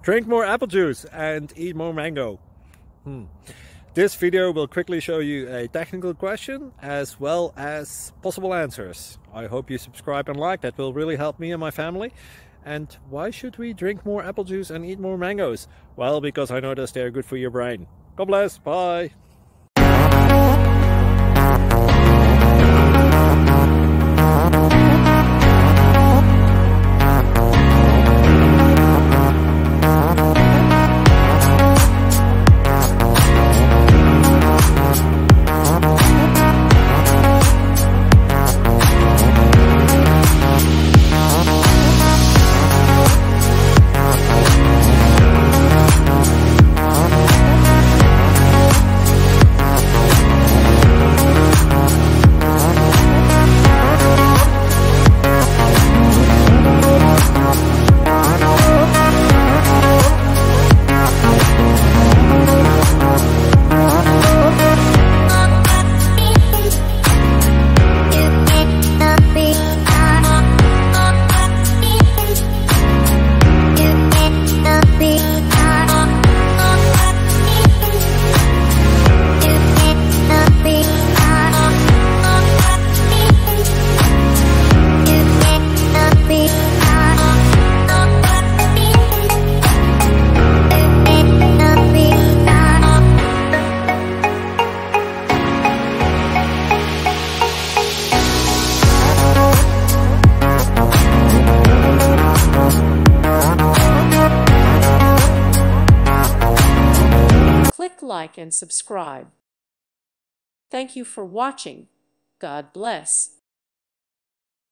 Drink more apple juice and eat more mango. This video will quickly show you a technical question as well as possible answers. I hope you subscribe and like, that will really help me and my family. And why should we drink more apple juice and eat more mangoes? Well, because I noticed they're good for your brain. God bless, bye! Like and subscribe. Thank you for watching. God bless.